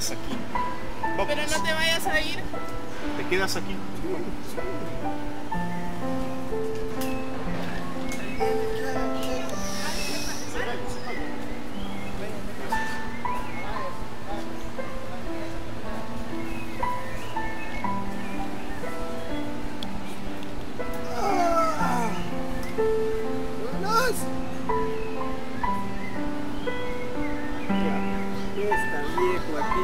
quedas aquí. Vamos. Pero no te vayas a ir. Te quedas aquí. Está viejo aquí.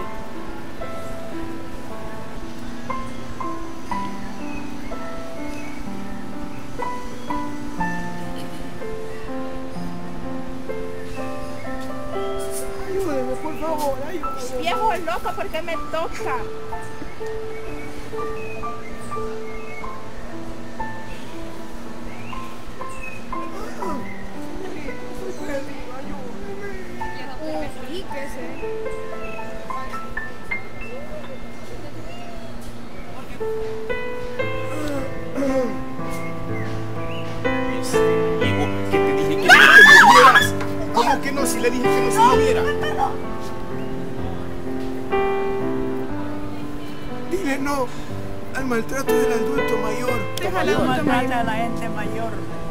Ayúdeme, por favor, ayúdeme. Viejo loco, ¿por qué me toca? Diego, que te dije que no te movieras. ¿Cómo que no? Si le dije que no se moviera. Dile no al maltrato del adulto mayor. Déjala, No adulto mayor. maltrata a la gente mayor.